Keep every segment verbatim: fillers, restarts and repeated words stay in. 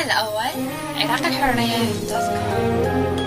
الأول عراق الحرية دوت كوم.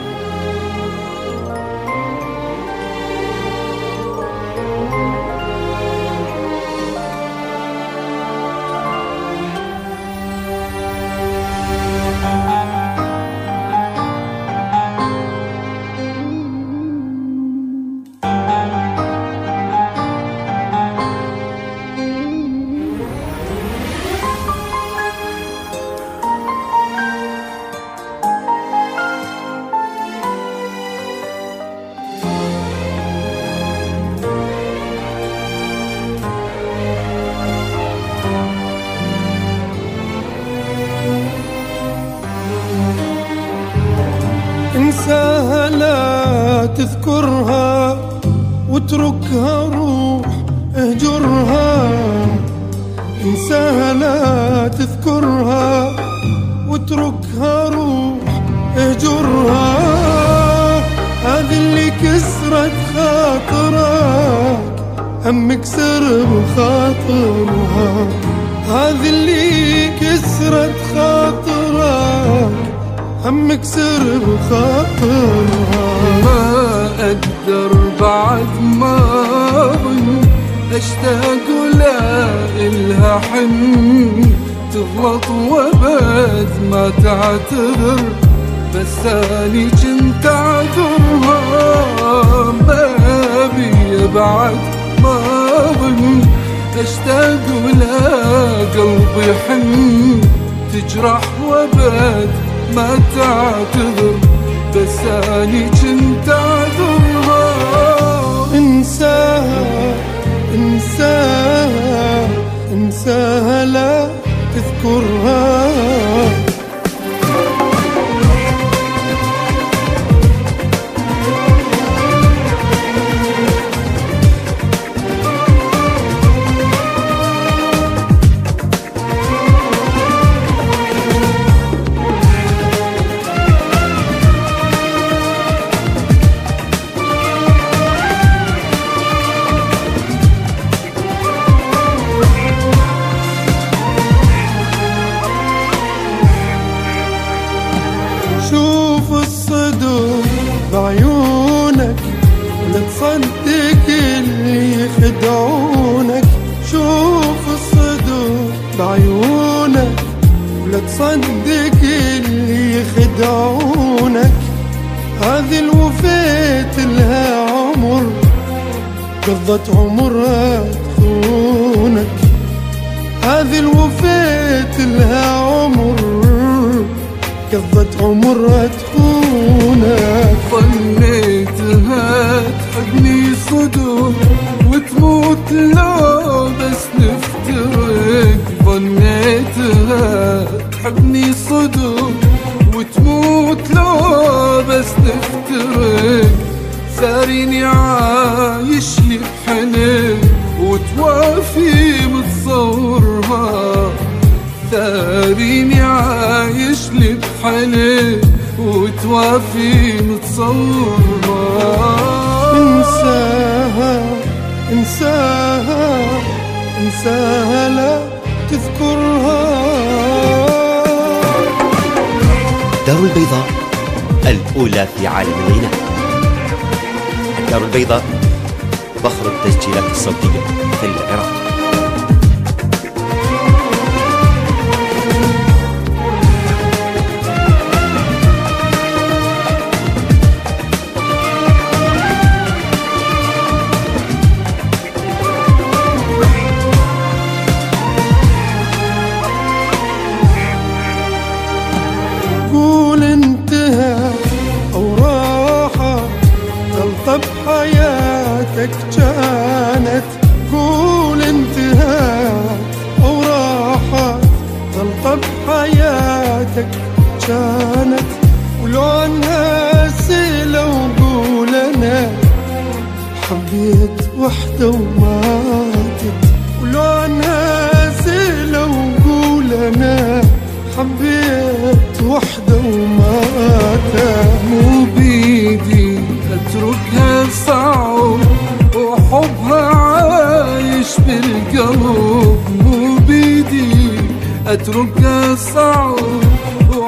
انساها لا تذكرها واتركها روح اهجرها. انساها لا تذكرها واتركها روح اهجرها. هذه اللي كسرت خاطرك هم كسر بخاطرها. هذه اللي كسرت خاطرك هم كسر بخاطرها. ما أقدر بعد ما أظن أشتاق ولا إلها حن. تغلط وبد ما تعتذر بس أني جنت أعذرها. ما أبي بعد ما أظن أشتاق ولا قلبي حن. تجرح وبد ما تعتذر بس أني جنت أعذرها. انساها انساها انساها لا تذكرها. شوف الصدق بعيونك ولا تصدق اللي يخدعونك. شوف الصدق بعيونك ولا تصدق اللي يخدعونك. هذه الوفيت لها عمر قضت عمرها تخونك. هذه الوفيت لها عمر قضت عمرها تخونك. ظنيتها تحبني صدق وتموت لو بس نفترق. ظنيتها تحبني صدق وتموت لو بس نفترق. ساريني عايش لي بحنين وتوافي متصورها. ثاريني عايش لي بحنين وتوافي متصورها. انساها انساها انساها لا تذكرها. الدار البيضاء الأولى في عالم الغناء. الدار البيضاء فخر التسجيلات الصوتية في العراق. قول انتهى أو راحت غلطة بحياتك كانت. قول انتهى أو راحت غلطة بحياتك كانت. ولو الناس لو قول أنا حبيت وحدة وماتت. ولو الناس لو قول أنا حبيت وحدة وماتت. مو بيدي اتركها صعب وحبها عايش بالقلب. مو بيدي اتركها صعب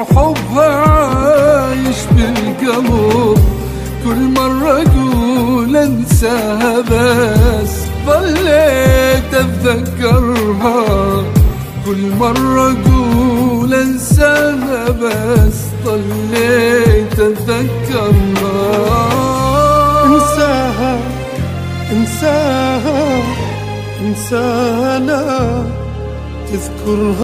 انساها بس ظليت اتذكرها، كل مرة اقول انساها بس ظليت اتذكرها. انساها انساها انساها لا تذكرها.